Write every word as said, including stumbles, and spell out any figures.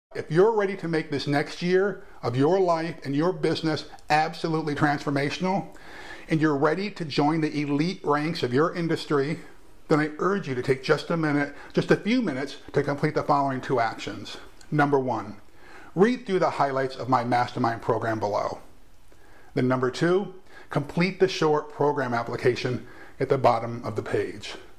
If you're ready to make this next year of your life and your business absolutely transformational, and you're ready to join the elite ranks of your industry, then I urge you to take just a minute, just a few minutes to complete the following two actions. Number one, read through the highlights of my mastermind program below. Then number two, complete the short program application at the bottom of the page.